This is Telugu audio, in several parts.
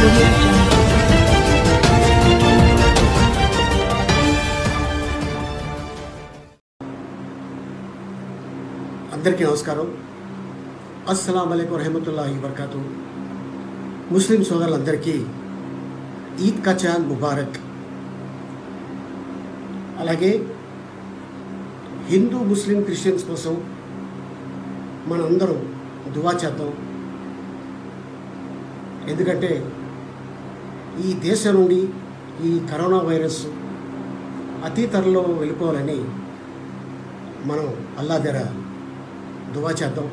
Audio Jungle. అందరికీ నమస్కారం. అస్సలాము అలైకుం వరహమతుల్లాహి వబరకాతు. ముస్లిం సోదరులందరికీ ఈద్ కా చాంద్ ముబారక్. అలాగే హిందూ ముస్లిం క్రిస్టియన్స్ కోసం మనందరం దువా చేద్దాం. ఎందుకంటే ఈ దేశం నుండి ఈ కరోనా వైరస్ అతి త్వరలో వెళ్ళిపోవాలని మనం అల్లా దగ్గర దువా చేద్దాం.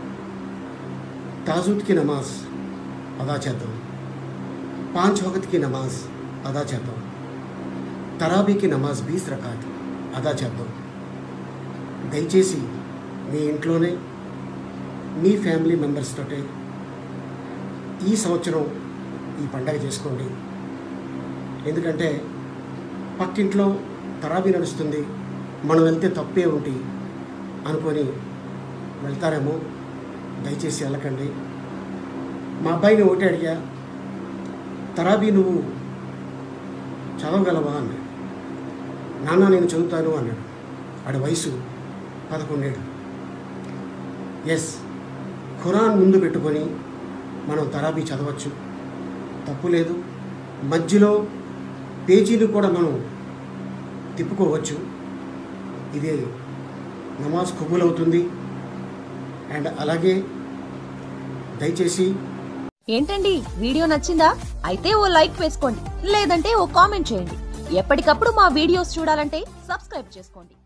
ताजुद की नमाज अदा చేద్దాం. 5 वक्त की नमाज अदा చేద్దాం. తరాబీ की नमाज 20 रकात अदा చేద్దాం. దయచేసి మీ ఇంట్లోనే మీ ఫ్యామిలీ మెంబర్స్ తోటే ఈ సంవత్సరం ఈ పండగ చేసుకోండి. ఎందుకంటే పక్కింట్లో తరాబీ నడుస్తుంది, మనం వెళ్తే తప్పే ఉంటి అనుకొని వెళ్తారేమో. దయచేసి వెళ్ళకండి. మా అబ్బాయిని ఒకటి అడిగా, తరాబీ నువ్వు చదవగలవా అన్నాడు. నాన్న నేను చదువుతాను అన్నాడు. వాడి వయసు 11 ఏళ్ళు. ఎస్, ఖురాన్ ముందు పెట్టుకొని మనం తరాబీ చదవచ్చు, తప్పు లేదు. మధ్యలో పేజీలు కూడా మనం తిప్పుకోవచ్చు. ఇది నమాజ్ కబూల్ అవుతుంది. అండ్ అలాగే దయచేసి ఏంటండి వీడియో నచ్చిందా? అయితే ఓ లైక్ వేసుకోండి, లేదంటే ఓ కామెంట్ చేయండి. ఎప్పటికప్పుడు మా వీడియోస్ చూడాలంటే సబ్స్క్రైబ్ చేసుకోండి.